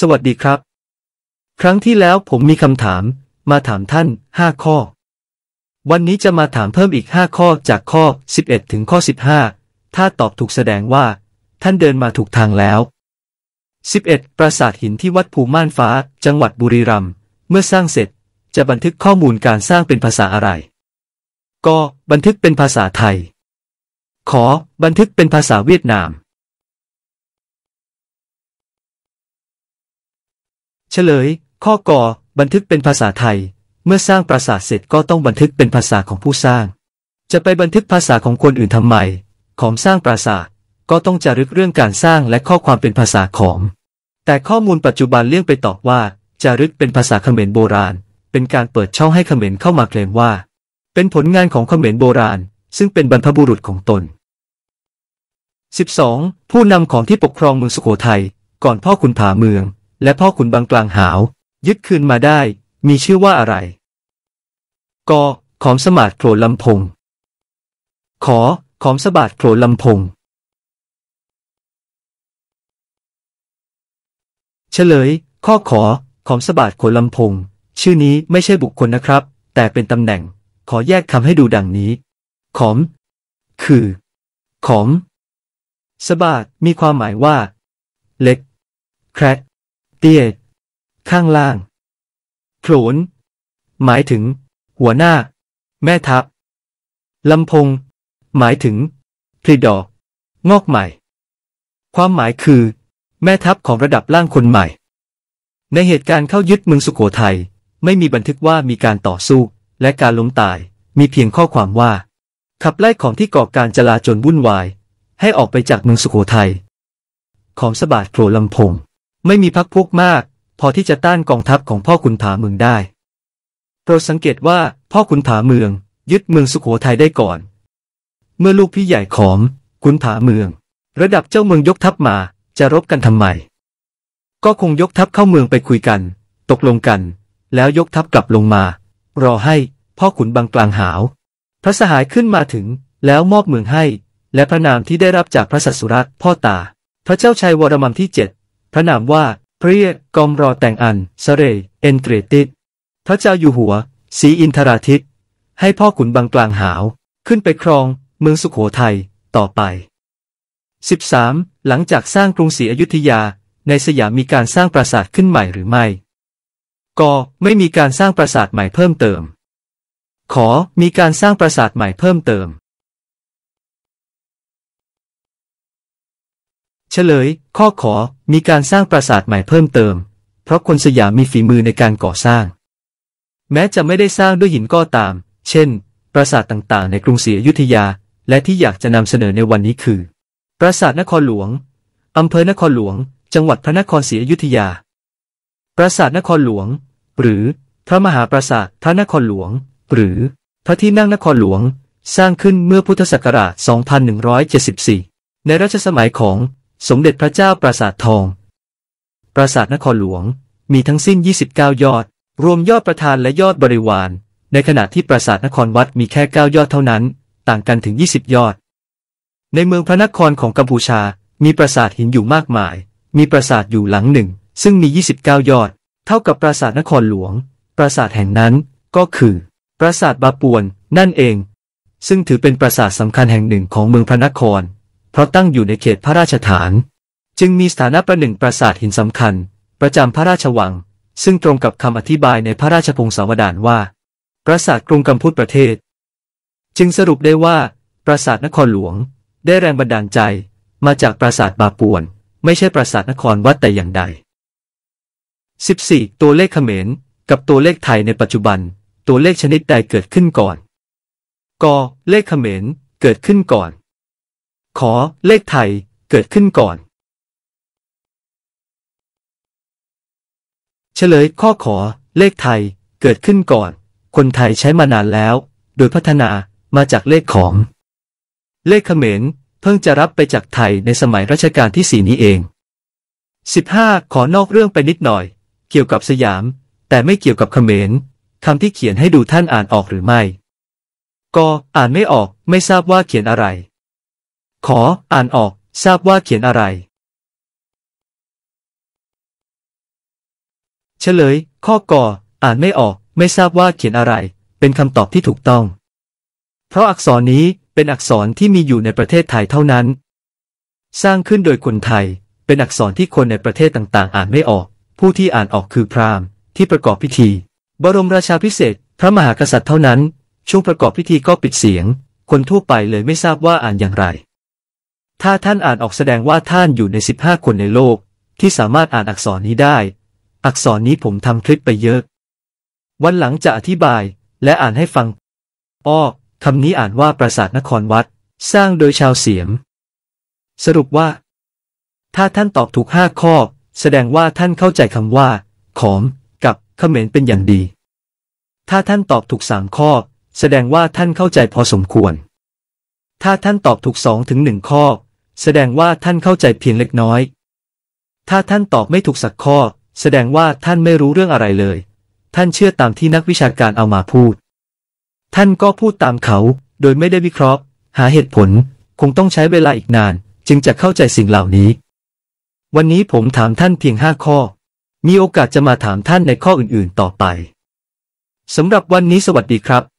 สวัสดีครับครั้งที่แล้วผมมีคำถามมาถามท่าน5 ข้อวันนี้จะมาถามเพิ่มอีก5 ข้อจากข้อ11ถึงข้อ15ถ้าตอบถูกแสดงว่าท่านเดินมาถูกทางแล้ว11ปราสาทหินที่วัดภูม่านฟ้าจังหวัดบุรีรัมย์เมื่อสร้างเสร็จจะบันทึกข้อมูลการสร้างเป็นภาษาอะไรกบันทึกเป็นภาษาไทยขบันทึกเป็นภาษาเวียดนามเฉลยข้อกบันทึกเป็นภาษาไทยเมื่อสร้างปราสาทเสร็จก็ต้องบันทึกเป็นภาษาของผู้สร้างจะไปบันทึกภาษาของคนอื่นทำไมของสร้างปราสาทก็ต้องจารึกเรื่องการสร้างและข้อความเป็นภาษาของแต่ข้อมูลปัจจุบันเลี่ยงไปตอบว่าจารึกเป็นภาษาเขมรโบราณเป็นการเปิดช่องให้เขมรเข้ามาเคลมว่าเป็นผลงานของเขมรโบราณซึ่งเป็นบรรพบุรุษของตน12ผู้นำของที่ปกครองเมืองสุโขทัยก่อนพ่อขุนผาเมืองและพ่อขุนบางกลางหาวยึดคืนมาได้มีชื่อว่าอะไรกขอมสมาดโขลลำพงขขอมสบาดโขลลำพงเฉลยข้อขอมสบาดโขลลำพงชื่อนี้ไม่ใช่บุคคลนะครับแต่เป็นตำแหน่งขอแยกคำให้ดูดังนี้ขอมคือขอมสบาดมีความหมายว่าเล็กแคระเตี้ยข้างล่างโขลนหมายถึงหัวหน้าแม่ทัพลำพงหมายถึงผลิดอกงอกใหม่ความหมายคือแม่ทัพของระดับล่างคนใหม่ในเหตุการณ์เข้ายึดเมืองสุโขทัยไม่มีบันทึกว่ามีการต่อสู้และการล้มตายมีเพียงข้อความว่าขับไล่ของที่ก่อการจลาจลวุ่นวายให้ออกไปจากเมืองสุโขทัยของสบาดโขลลำพงไม่มีพรรคพวกมากพอที่จะต้านกองทัพของพ่อขุนผาเมืองได้โปรดสังเกตว่าพ่อขุนผาเมืองยึดเมืองสุโขทัยได้ก่อนเมื่อลูกพี่ใหญ่ของขุนผาเมืองระดับเจ้าเมืองยกทัพมาจะรบกันทำไมก็คงยกทัพเข้าเมืองไปคุยกันตกลงกันแล้วยกทัพกลับลงมารอให้พ่อขุนบางกลางหาวพระสหายขึ้นมาถึงแล้วมอบเมืองให้และพระนามที่ได้รับจากพระสัสสุรัตพ่อตาพระเจ้าชัยวรมันที่7พระนามว่าพระเยกอมรอแต่งอันสเรเอนเกรติดพระเจ้าอยู่หัวศรีอินทราทิตให้พ่อขุนบางกลางหาวขึ้นไปครองเมืองสุโขทัยต่อไป13หลังจากสร้างกรุงศรีอยุธยาในสยามมีการสร้างปราสาทขึ้นใหม่หรือไม่กไม่มีการสร้างปราสาทใหม่เพิ่มเติมขมีการสร้างปราสาทใหม่เพิ่มเติมเฉลยข้อมีการสร้างปราสาทใหม่เพิ่มเติมเพราะคนสยามมีฝีมือในการก่อสร้างแม้จะไม่ได้สร้างด้วยหินก็ตามเช่นปราสาทต่างๆในกรุงศรีอยุธยาและที่อยากจะนำเสนอในวันนี้คือปราสาทนครหลวงอำเภอนครหลวงจังหวัดพระนครศรีอยุธยาปราสาทนครหลวงหรือพระมหาปราสาทพระนครหลวงหรือพระที่นั่งนครหลวงสร้างขึ้นเมื่อพุทธศักราช 2174 ในรัชสมัยของสมเด็จพระเจ้าปราสาททองปราสาทนครหลวงมีทั้งสิ้น29 ยอดรวมยอดประธานและยอดบริวารในขณะที่ปราสาทนครวัดมีแค่9 ยอดเท่านั้นต่างกันถึง20 ยอดในเมืองพระนครของกัมพูชามีปราสาทหินอยู่มากมายมีปราสาทอยู่หลังหนึ่งซึ่งมี29 ยอดเท่ากับปราสาทนครหลวงปราสาทแห่งนั้นก็คือปราสาทบาปวนนั่นเองซึ่งถือเป็นปราสาทสำคัญแห่งหนึ่งของเมืองพระนครเพราะตั้งอยู่ในเขตพระราชฐานจึงมีสถานะประหนึ่งปราสาทหินสำคัญประจำพระราชวังซึ่งตรงกับคำอธิบายในพระราชพงศาวดารว่าปราสาทกรุงกัมพูชประเทศจึงสรุปได้ว่าปราสาทนครหลวงได้แรงบันดาลใจมาจากปราสาทบาปวนไม่ใช่ปราสาทนครวัดแต่อย่างใด14ตัวเลขเขมรกับตัวเลขไทยในปัจจุบันตัวเลขชนิดใดเกิดขึ้นก่อนกเลขเขมรเกิดขึ้นก่อนขเลขไทยเกิดขึ้นก่อนเฉลยข้อเลขไทยเกิดขึ้นก่อนคนไทยใช้มานานแล้วโดยพัฒนามาจากเลขของเลขเขมรเพิ่งจะรับไปจากไทยในสมัยรัชกาลที่4นี้เอง15ขอนอกเรื่องไปนิดหน่อยเกี่ยวกับสยามแต่ไม่เกี่ยวกับเขมรคำที่เขียนให้ดูท่านอ่านออกหรือไม่อ่านไม่ออกไม่ทราบว่าเขียนอะไรขอ่านออกทราบว่าเขียนอะไรเฉลย ข้อกออ่านไม่ออกไม่ทราบว่าเขียนอะไรเป็นคำตอบที่ถูกต้องเพราะอักษรนี้เป็นอักษรที่มีอยู่ในประเทศไทยเท่านั้นสร้างขึ้นโดยคนไทยเป็นอักษรที่คนในประเทศต่างๆอ่านไม่ออกผู้ที่อ่านออกคือพราหมณ์ที่ประกอบพิธีบรมราชาภิเษกพระมหากษัตริย์เท่านั้นช่วงประกอบพิธีก็ปิดเสียงคนทั่วไปเลยไม่ทราบว่าอ่านอย่างไรถ้าท่านอ่านออกแสดงว่าท่านอยู่ใน15คนในโลกที่สามารถอ่านอักษรนี้ได้อักษรนี้ผมทำคลิปไปเยอะวันหลังจะอธิบายและอ่านให้ฟังคำนี้อ่านว่าปราสาทนครวัดสร้างโดยชาวเสียมสรุปว่าถ้าท่านตอบถูก5ข้อแสดงว่าท่านเข้าใจคำว่าขอมกับเขมรเป็นอย่างดีถ้าท่านตอบถูก3ข้อแสดงว่าท่านเข้าใจพอสมควรถ้าท่านตอบถูก2ถึง1ข้อแสดงว่าท่านเข้าใจเพียงเล็กน้อยถ้าท่านตอบไม่ถูกสักข้อแสดงว่าท่านไม่รู้เรื่องอะไรเลยท่านเชื่อตามที่นักวิชาการเอามาพูดท่านก็พูดตามเขาโดยไม่ได้วิเคราะห์หาเหตุผลคงต้องใช้เวลาอีกนานจึงจะเข้าใจสิ่งเหล่านี้วันนี้ผมถามท่านเพียง5ข้อมีโอกาสจะมาถามท่านในข้ออื่นๆต่อไปสำหรับวันนี้สวัสดีครับ